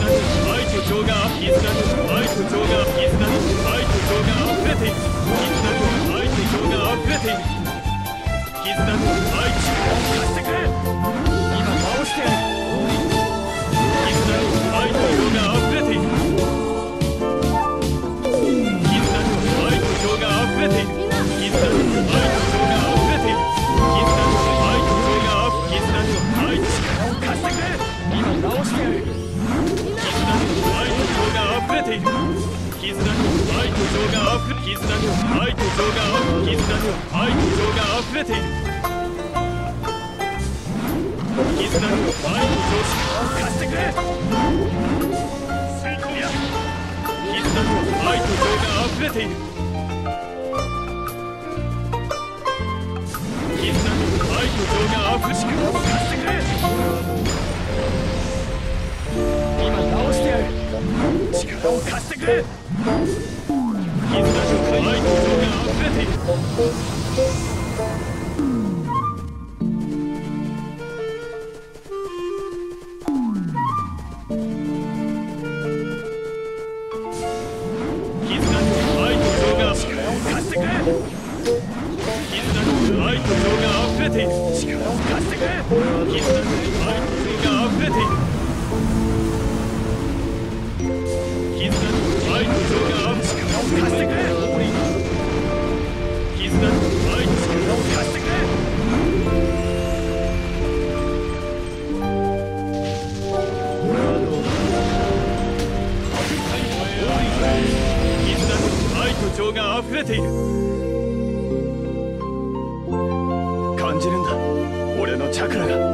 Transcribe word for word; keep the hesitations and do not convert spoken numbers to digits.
愛と情が愛と情が愛と情が溢れている。愛と情が溢れている。絆と愛と貸してくれ。今倒してやる。絆と愛と情が溢れている。絆と愛と情が溢れている。絆と愛と情が溢れている。絆と愛と情が溢れている。絆と愛と力を貸してくれ。今直してやる。絆と愛と情が溢れている。絆と愛と情が溢れ絆と愛と情が絆と愛と情が溢れている。絆と愛と情を貸してくれ。吸い込みや。絆と愛と情が溢れている。絆と愛と情が溢れ力を貸してくれ。今直してやる。力を貸してくれ。絆と愛と情が溢れている。絆と愛と情が力を貸してくれ。絆と愛と情が溢れている。力を貸してくれ。絆と愛と情が溢れている。絆と愛と情が溢れている。力を貸してくれ。絆と愛と力を貸してくれ。絆と愛と情が溢れている。感じるんだ、俺のチャクラが。